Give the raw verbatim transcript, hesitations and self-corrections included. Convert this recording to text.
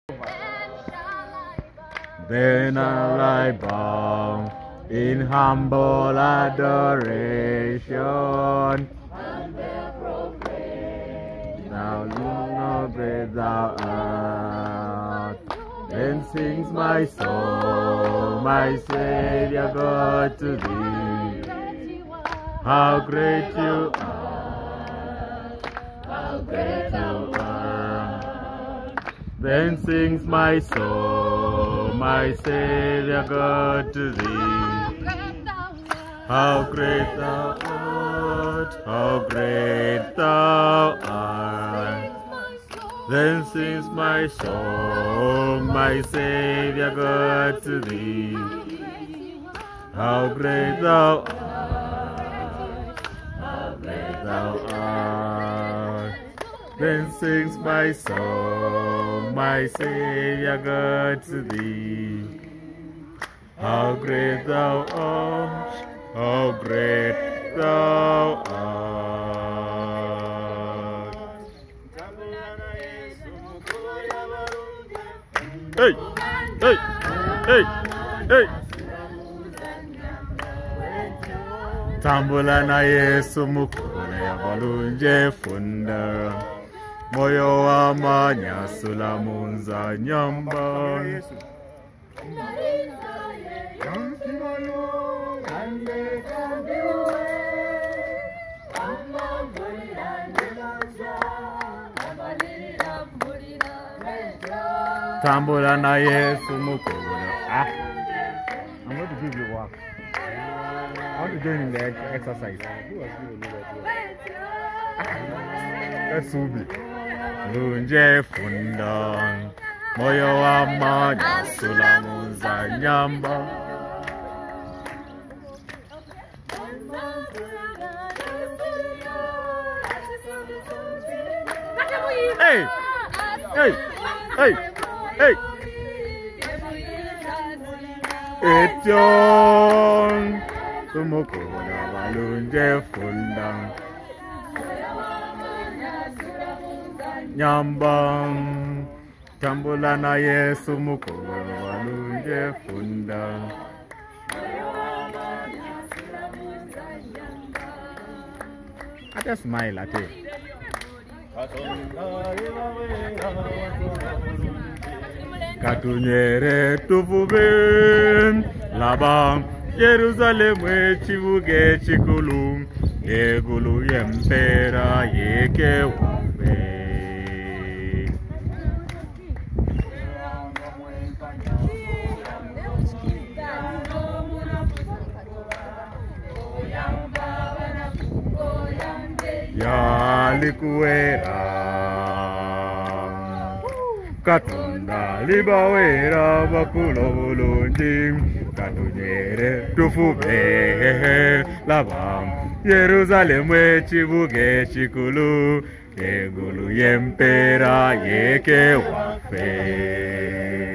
Then I'll I bow in humble adoration. Thou no great thou art. Then sings my soul, my Savior God, to thee. How great you are, how great you are. Then sings my soul, my Savior God, to thee. How great thou art, how great thou art. Then sings my soul, my Savior God, to thee. How great thou art, how great thou art. Then sings my soul, my Savior God, to thee. How great thou art, how great thou art. Hey, hey, hey, hey. Tambula na Yesu mukune balunje funda. Moyo wa manyasula munza nyamba. Tambula na Yesu mukune. Ah, I'm going to give you work. I want to join in the exercise. That's Ubi. Lunje funda. Moyo wa manya sulamuza nyamba. Hey! Hey! Hey! Hey! Etyon Sumukuna balunje funda. Nyambang tambula na Yesu mukuna balunje funda. I just smile at it. Katunyere tufube labang Jerusalem echibuge chikulu egulu yempera yeke wafe. Yalikuera Katunda libawera bakulo bulungi. Katunyere tufube labam Yerusalemu echibuge chikulu egulu yempera yeke wafe.